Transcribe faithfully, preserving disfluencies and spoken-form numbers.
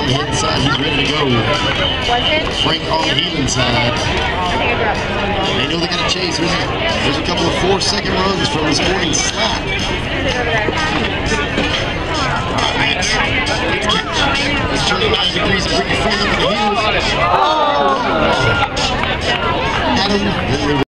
the inside. He's ready to go. Frank on the Heathen side. They know they got to chase. There's a, there's a couple of four-second runs from his morning slap.